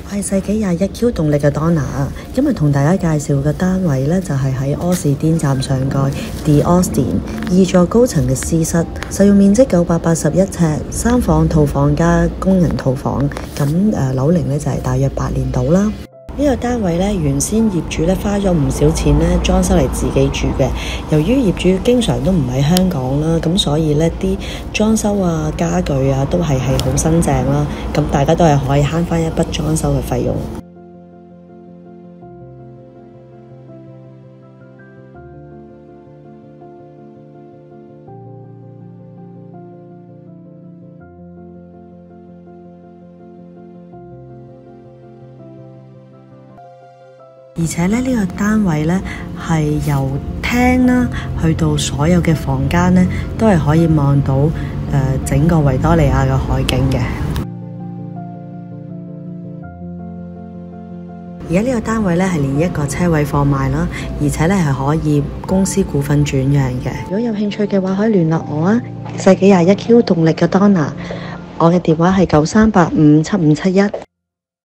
我係世紀21Q 動力嘅 Donna， 今日同大家介紹嘅單位呢，就係喺柯士甸站上蓋 The Austin 2座高層嘅私室，實用面積981尺，3房套房加工人套房，咁樓齡呢就係大約8年到啦。呢個單位呢，原先業主呢花咗唔少錢呢裝修嚟自己住嘅。由於業主經常都唔喺香港啦，咁所以呢啲裝修啊、家具啊都係好新淨啦。咁大家都係可以慳返一筆裝修嘅費用。而且呢個單位呢，係由廳啦去到所有嘅房間呢，都係可以望到整個維多利亞嘅海景嘅。而家呢個單位呢，係連一個車位放賣啦，而且呢係可以公司股份轉讓嘅。如果有興趣嘅話，可以聯絡我啊，世紀21Q 動力嘅 Donna， 我嘅電話係93857571。